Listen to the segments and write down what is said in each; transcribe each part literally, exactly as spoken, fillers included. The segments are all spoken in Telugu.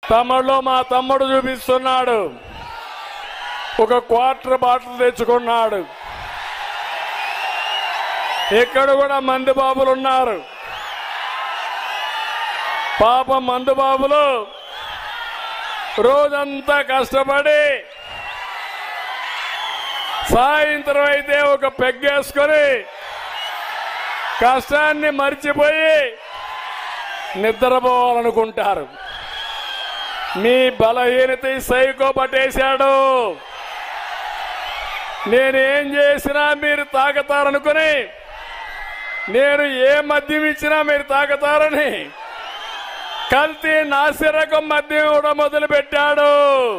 తమ్ముళ్ళు మా తమ్ముడు చూపిస్తున్నాడు, ఒక క్వార్టర్ బాటిల్ తెచ్చుకున్నాడు. ఇక్కడ కూడా మందు బాబులు ఉన్నారు. పాపం మందు బాబులు రోజంతా కష్టపడి సాయంత్రం అయితే ఒక పెగ్గేసుకొని కష్టాన్ని మర్చిపోయి నిద్రపోవాలనుకుంటారు. మీ బలహీనత సైకో పట్టేశాడు. నేనేం చేసినా మీరు తాగుతారనుకుని, నేను ఏ మద్యం ఇచ్చినా మీరు తాగుతారని కల్తీ నాసిరకం మద్యం ఇవ్వడం మొదలు పెట్టాడు.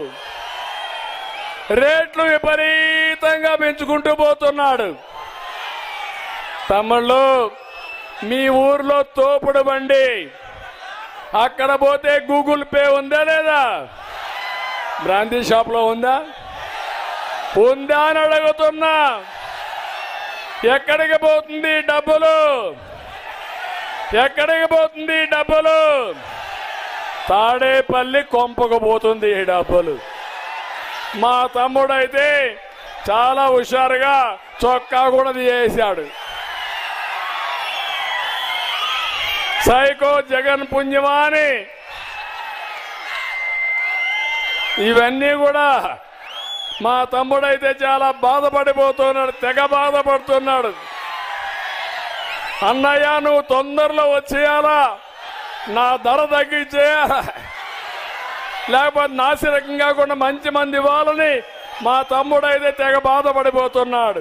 రేట్లు విపరీతంగా పెంచుకుంటూ పోతున్నాడు. తమ్ముళ్ళు, మీ ఊర్లో తోపుడు బండి, అక్కడ పోతే గూగుల్ పే ఉందా లేదా? బ్రాందీ షాప్లో ఉందా? ఉందా అని అడుగుతున్నా. ఎక్కడికి పోతుంది డబ్బులు? ఎక్కడికి పోతుంది డబ్బులు? తాడేపల్లి కొంపకు పోతుంది ఈ డబ్బులు. మా తమ్ముడైతే చాలా హుషారుగా చొక్కా కూడా తీసేశాడు. సైకో జగన్ పుణ్యమాని ఇవన్నీ కూడా మా తమ్ముడైతే చాలా బాధపడిపోతున్నాడు, తెగ బాధపడుతున్నాడు. అన్నయ్య, నువ్వు తొందరలో వచ్చేయాలా, నా ధర తగ్గించేయాలా, లేకపోతే నాసిరకం కాకుండా మంచి మంది ఇవ్వాలని మా తమ్ముడైతే తెగ బాధపడిపోతున్నాడు.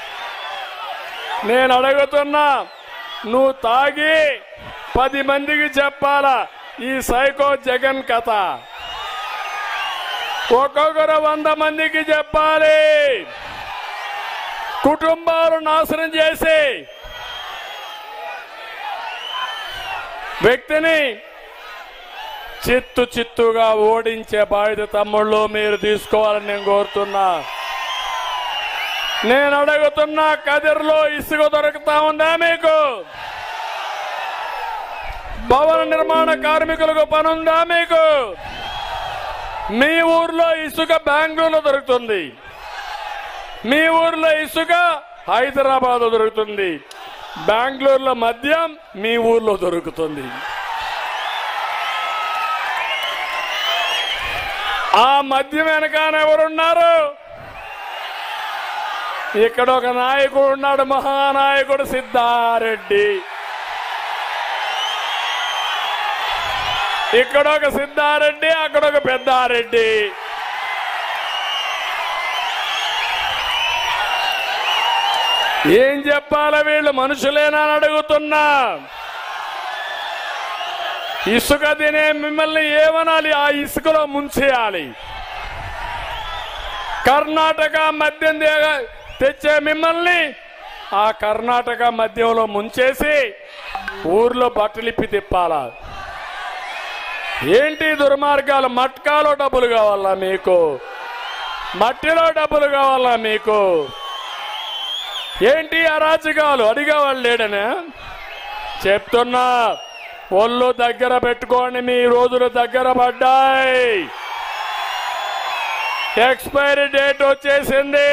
నేను అడుగుతున్నా, నువ్వు తాగి పది మందికి చెప్పాలా ఈ సైకో జగన్ కథ? ఒక్కొక్కరు వంద మందికి చెప్పాలి. కుటుంబాలు నాశనం చేసి వ్యక్తిని చిత్తు చిత్తుగా ఓడించే బాధ్యత తమ్ముళ్ళు మీరు తీసుకోవాలని నేను కోరుతున్నా. నేను అడుగుతున్నా, కదిర్లో ఇసుక దొరుకుతా ఉందా మీకు? భవన నిర్మాణ కార్మికులకు పనుందా మీకు? మీ ఊర్లో ఇసుక బెంగళూరులో దొరుకుతుంది, మీ ఊర్లో ఇసుక హైదరాబాద్లో దొరుకుతుంది, బెంగళూరులో మద్యం మీ ఊర్లో దొరుకుతుంది. ఆ మద్యం వెనకాన ఎవరున్నారు? ఇక్కడ ఒక నాయకుడు ఉన్నాడు, మహానాయకుడు సిద్ధారెడ్డి. ఇక్కడ ఒక సిద్ధారెడ్డి, అక్కడ ఒక పెద్దారెడ్డి. ఏం చెప్పాలా? వీళ్ళు మనుషులేనా అని అడుగుతున్నా. ఇసుక తినే మిమ్మల్ని ఏమనాలి? ఆ ఇసుకలో ముంచేయాలి. కర్ణాటక మద్యం తెచ్చే మిమ్మల్ని ఆ కర్ణాటక మద్యంలో ముంచేసి ఊర్లో బట్టలిప్పి తిప్పాలా? ఏంటి దుర్మార్గాలు? మట్కాలో డబ్బులు కావాలా మీకు? మట్టిలో డబ్బులు కావాలా మీకు? ఏంటి అరాచకాలు? అడిగేవాళ్ళు లేడనే చెప్తున్నా. ఒళ్ళు దగ్గర పెట్టుకోండి, మీ రోజులు దగ్గర పడ్డాయి. ఎక్స్పైరీ డేట్ వచ్చేసింది.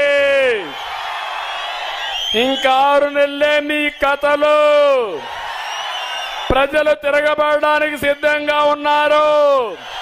ఇంకా ఆరు నెలలే మీ కథలు. ప్రజలు తిరగబడడానికి సిద్ధంగా ఉన్నారు.